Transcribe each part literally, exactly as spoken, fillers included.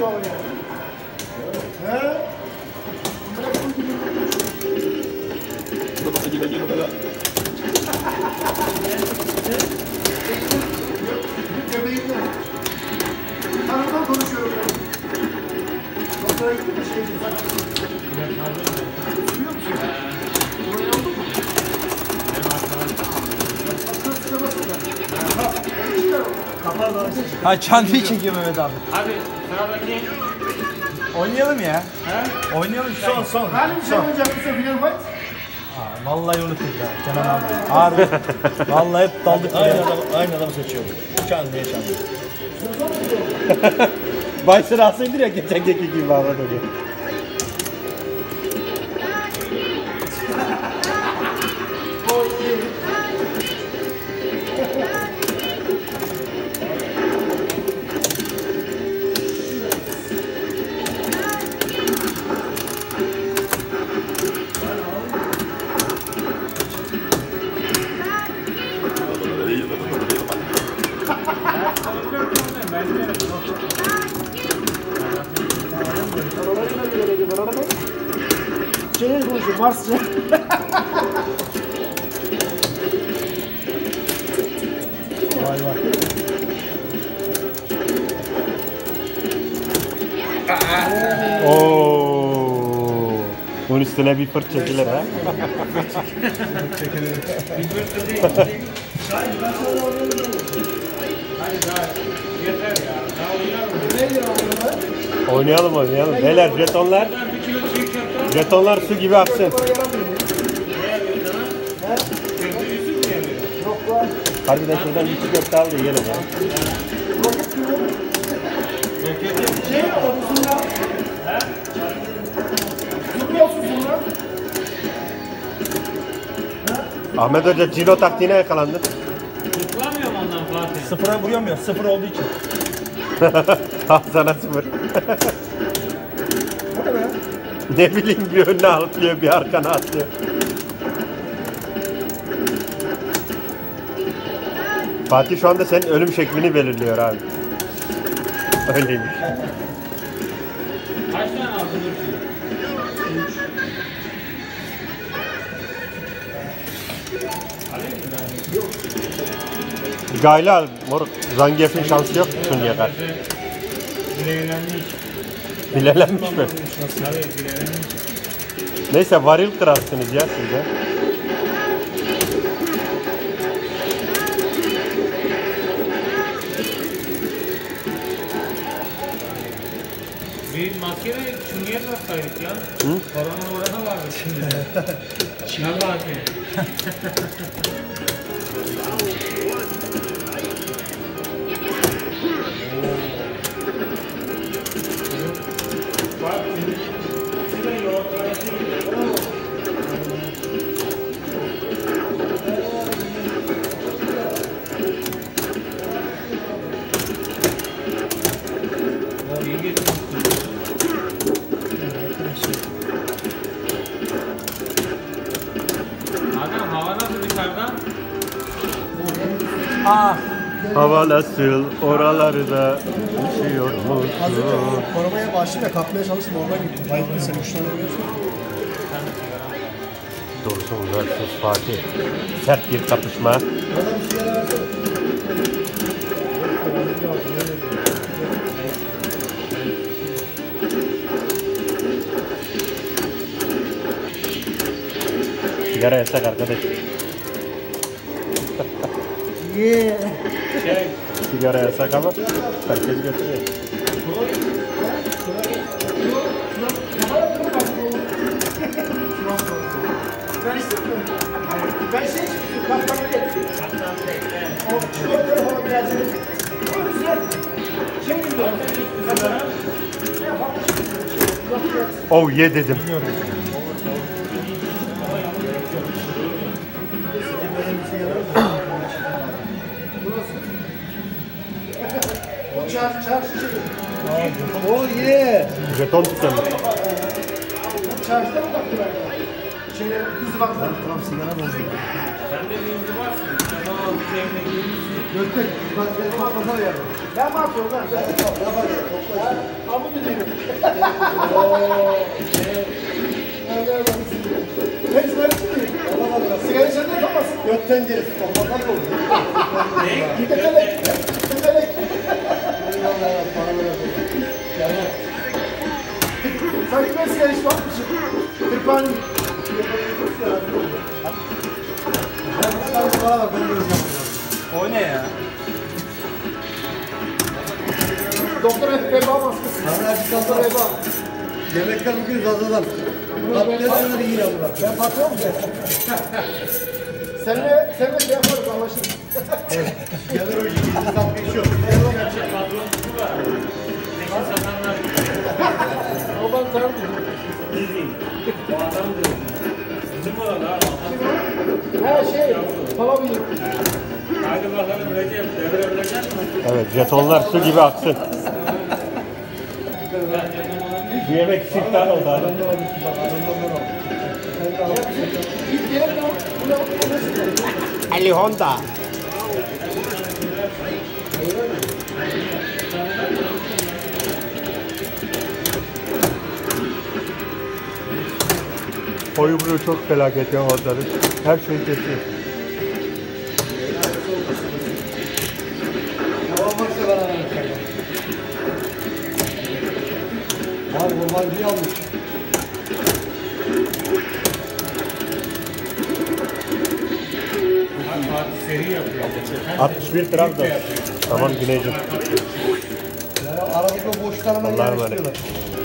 baba ya. He? Udah masih gila-gila kagak? Göbeğimde. Tanrı'dan konuşuyorum ben. Doktora gittim de şey değil. Biliyor musun? Oraya oldu mu? Ha çantayı çekiyor Mehmet abi. Hadi sıradaki. Oynayalım ya. He? Oynayalım şu an son. Hani bir şey oynayacak mısın Final Fight? Aa, vallahi unuttuk ya Kenan abi. Harbi. Vallahi hep daldık. Aynı adam, aynı adamı seçiyorum. Çan diye çan. Baş sırasıydı ya geçenkeki gibi bağladı diyor. Şey konuşuyor, Marsça. Vay vay. Oo. Bunun üstüne bir fırt çekilir ha. Bir fırsat değil. Hadi daha yeter ya. Daha oynayalım. Ne diyor abi? Oynayalım oynayalım. Beyler jetonlar, Ben bir kilo çiğ köfte. jetonlar su gibi aksın. Para yaramıyor. Ne yapıyor sana? Köfte yüzü mü yapıyor? Yok lan. Harbiden şuradan bir çiğ köfte al da yiyelim ya. Roket gibi. Roket Şey mi oldu sonra? He? Zıplıyor olsun sonra. Ahmet Hoca Cino taktiğine yakalandı. Tutlamıyorum ondan Fatih. Sıfıra vuruyorum ya. Sıfır olduğu için. Al sana sıfır. Bu ne be? Ne bileyim bir önüne atlıyor bir arkana atlıyor. Fatih şu anda senin ölüm şeklini belirliyor abi. Öyleymiş. Kaç tane aldın Nurşin? Üç. Alayım mı ben? Yok. Gayla al moruk. Zangief'in şansı yok şimdiye kadar. Bileğlenmiş. Bilelenmiş mi? Tabii bileğlenmiş. Neyse varil kırarsınız ya siz de. Bir maskede çınıya taksaydık ya. Hı? Korona orada vardı şimdi. Çin Fatih. Bak, şurada yoğurt arası gidiyor. O iyi getirmişsin. Adam hava nasıl dışarıda? Aa. Hava nasıl oraları da üşüyor mu? Az önce korumaya başladım ya kapmaya çalıştım oradan gittim. Bayıttın sen üç tane vuruyorsun. Doğrusu mu? Sus Fatih. Sert bir kapışma. Adam bir sigara versene. Sigara yasak arkadaş. Yeah. Şey, Sigara yasak ama herkes götürüyor. Ben istemiyorum. Ben şey istiyorum. Kaptan bile. O çikolatalı falan biraz yedim. O güzel. Şey gibi. Ya bak. Oh ye dedim. O çarşı çarşı şey. Oh yeah. Jeton tutuyorum. Çarşıda mı baktılar? Şeyler hızlı baktılar. Tamam sigara bozdum. sen de bir inzivarsın. Tamam, bir şeyine girmişsin. Göktek. Bak telefon pazar yardım. Ben mi atıyorum lan? Ben de topla. Ben abu diyorum. Ooo. Nerede var? Ben sigara içmeyeyim. Allah Allah. Sigara içen de yapamazsın. Göt tenceresi. Toplamdan da olur. Ne? Tekelek. Tekelek. Eyvallah. Para ver. Sanki ben sigara içmezmişim. Kırpani. Ben bana bak ben göreceğim. O ne ya? Doktor hep veba maskesi. Doktor veba. Yemekler bugün fazladan. Patlayanlar iyi ya Murat. Ben patron mu? Seninle, seninle şey yaparız anlaşılır. Gelir o gizli tatlı iş yok. Patron tutu var. Peki satanlar. O ben tanıdım. Değil. O adam diyor. Bizim oralar abi. Her şey, falan bilir. Hadi bakalım Recep, devirebilecek mi? Evet, jetonlar su gibi aksın. Bu yemek siftah oldu abi. İlk gelip de bu ne oldu? Ali Honda. Boyu buraya çok felaket ya Honda'nın. Her şeyi kesiyor. Olmazsa bana anlatacak. Var kurbancıyı almış. Fatih seri yapıyor. altmış bir Trabzon. Tamam Güneyciğim. Yani aradaki o boşluklarına Allah'a emanet. yerleştiriyorlar.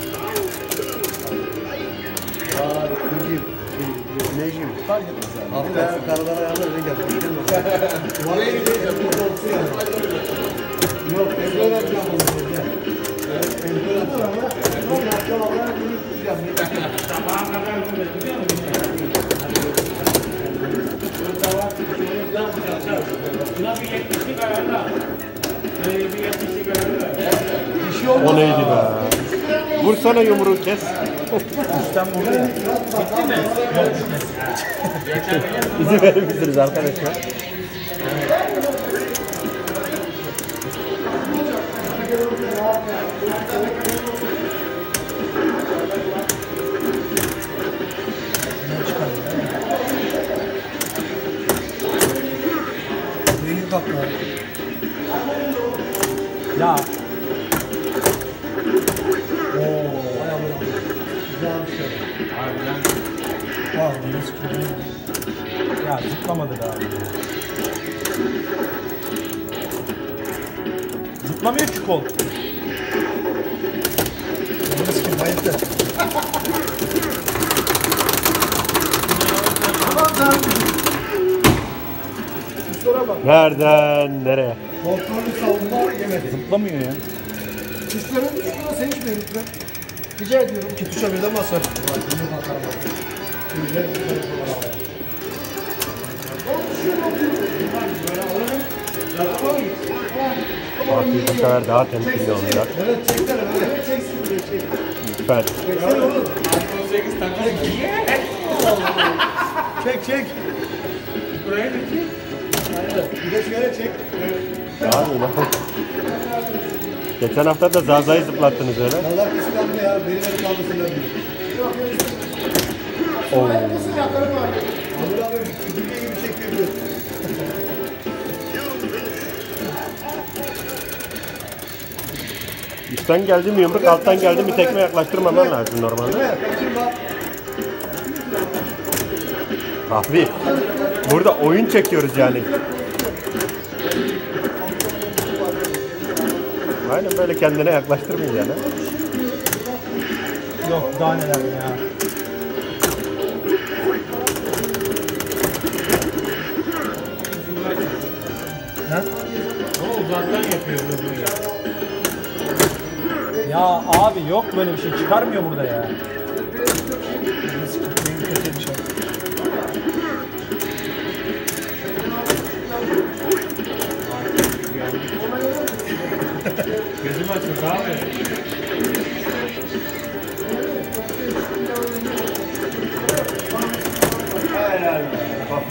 Aa, Gülcüğüm. Güneyciğim. Fark etmez yani. Haftaya karadan ayağına öyle gel. Oraya gideceğim. Burada olsun yani. Yok, Emre'ye yapacağım bunu. Emre'ye yapacağım ama. Bugün akşam Allah'a günü tutacağım. Sabaha kadar burada gidiyor musun? Buna bir yetmişlik ayarla. Böyle bir yetmişlik ayarla. O neydi be? Vursana yumruğu kes. Üstten vurdu ya. Bitti mi? Yok bitmez. İzin verir misiniz arkadaşlar? Rengi kaplı. Ya. Güzel bir şey. Harbiden. Vay deniz kürünü. Ya zıplamadı be abi. Zıplamıyor ki kol. Deniz kim? Bayıktı. Üstlere bak. Nereden nereye? Kontrollü savunma yemedi. Zıplamıyor ya. Üstlerin üstüne sen içmeyin lütfen. Rica ediyorum. İki tuşa birden basar. Bak, bunu bakarım bak. Güzel, güzel. Fatih bu sefer daha temkinli olacak. Evet, çeksene. Evet. Evet çeksin buraya çek. Lütfen. Çeksene oğlum. iPhone sekiz takar mı? Çek, çek. Burayı da çek. Bir de şöyle çek. Abi lan. Geçen hafta da Zaza'yı zıplattınız öyle. Allah kıskandı ya. Birileri kalmasınlar diye. Oo. Nasıl yakarım var? Onur abi süpürge gibi çekiyor diyor. Üstten geldi mi yumruk, alttan geldi mi tekme yaklaştırmaman lazım normalde. Değil mi? Kaçırma. Abi burada oyun çekiyoruz yani. Aynen böyle kendine yaklaştırmayacaksın. ha. Yok daha neler ya. O uzaktan yapıyor bunu ya. Ya abi yok böyle bir şey çıkarmıyor burada ya. Gözüm açmış abi.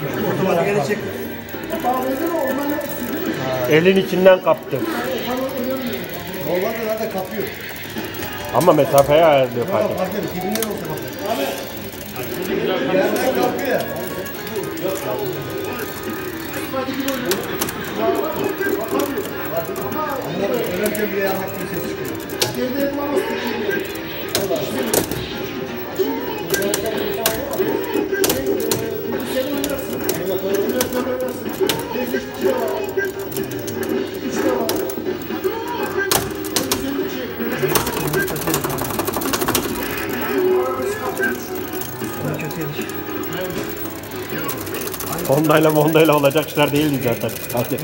Otomatik geri çek. Bağlayacağım ama ondan ne istiyorsun? Elin içinden kaptı. Tamam, Normalde nerede kapıyor? Ama mesafeyi ayarlıyor Yok Fatih. fark etmiyor. Dibinden olsa kapıyor. Yerden kapıyor ya. Anladım. Önerken bile yanmak gibi ses çıkıyor. Geride yapılamaz. Allah. Sen oynarsın. Evet, oynarsın. Oynarsın. Neyse üç şey var. Üç şey var. Güzel bir şey. Honda'yla Honda'yla olacak işler değildi zaten. Hadi.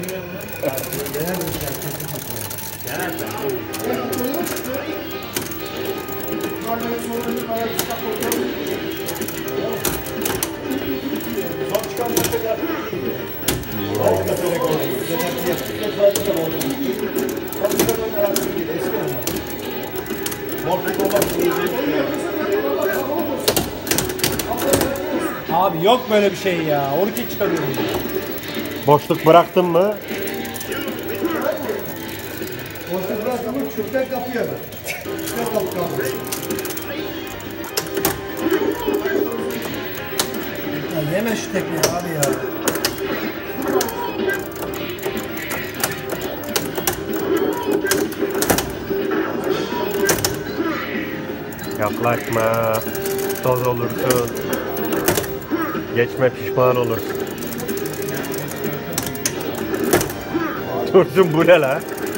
Abi yok böyle bir şey ya. on iki çıkarıyorum. Boşluk bıraktın mı? Boşluk bıraktı mı çöpten kapıyor hemen. Çöpten kapı kapıyor. Ya yeme şu tekneyi abi ya. Yaklaşma. Toz olursun. Geçme pişman olursun. Dursun bu ne la?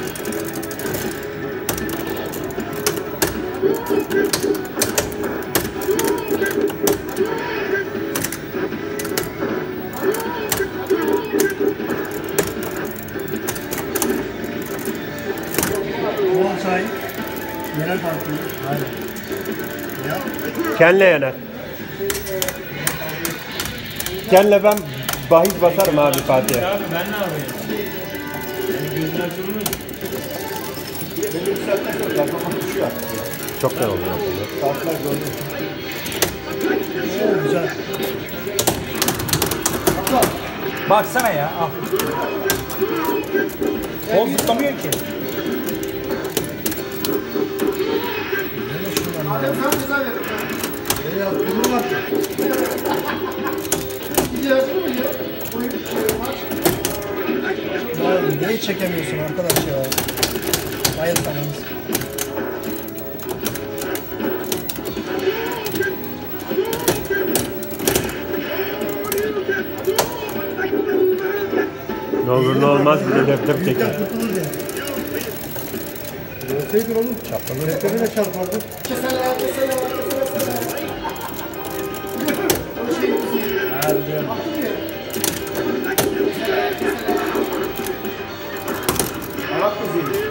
Doğan sahip. Yerel parkı. Aynen. Kenle yana. Kenle ben bahis basarım abi Fatih. Abi ben ne yapayım? Senin gözün açılmış. Benim bu saatten sonra performans düşüyor artık ya. Çok güzel oluyor. Saatler gördüm. Oo, güzel. Baksana ya. Al. Kol zıplamıyor ki. Adem sana ceza verir. Beni yaz, bunu var. Gidiyor mı ya? Bu şey maç. Ya neyi çekemiyorsun arkadaş ya? Bayıl tanımız. Ne olur ne olmaz bir de defter çekin. Büyükten kurtulur diye. Görseydin oğlum. Çarpılır. Defteri de çarpardı. Keseler, keseler, keseler, keseler. O şey Arap müziği.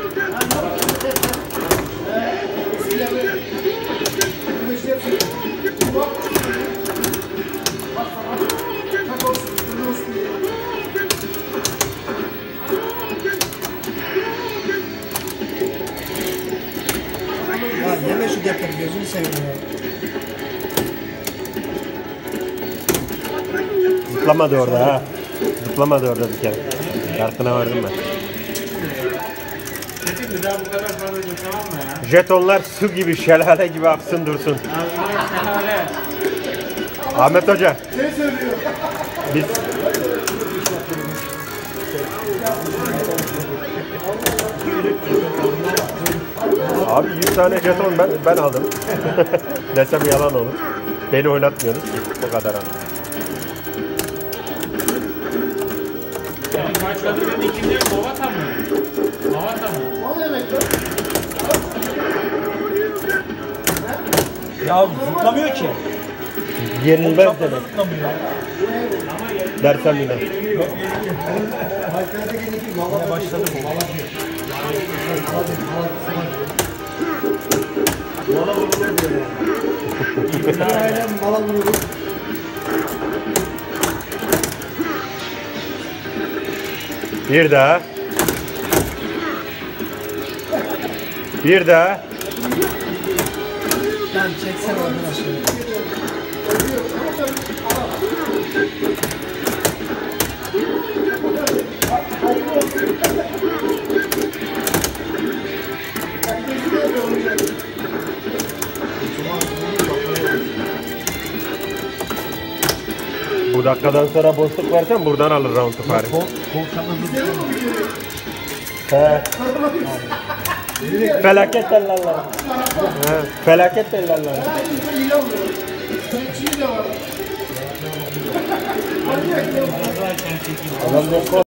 Ya yeme şu defteri gözünü seveyim ya. Zıplamadı orada ha. Zıplamadı orada bir kere. Farkına vardım ben. Dedim bir daha bu kadar fazla tamam mı ya? Jetonlar su gibi, şelale gibi aksın dursun. Abi şahane. Ahmet Hoca. Ne söylüyor? Biz Abi yüz tane jeton ben ben aldım. Desem yalan olur. Beni oynatmıyorsunuz ki. Bu kadar anladım. Yani başladığının ikinci Movata mı? Movata mı? O ne demek lan? Ya zıplamıyor ki. Yenilmez Çapraz demek. zıplamıyor. Dersem yine. Halklarda gelin ki mala Yine başladı bu. Mala diyor. Mala diyor. Mala diyor. Mala vurulur diyor yani. Aynen mala vurulur. Bir daha. Bir daha. Lan çeksene arkadaşlar. Bu dakikadan sonra boşluk versen buradan alır round'u Fahri. Kol, kol çaprazı. He. Felaket tellallar. He. Felaket tellallar. İyi oluyor. Çiğ de var. Manyak ya. Adam yok.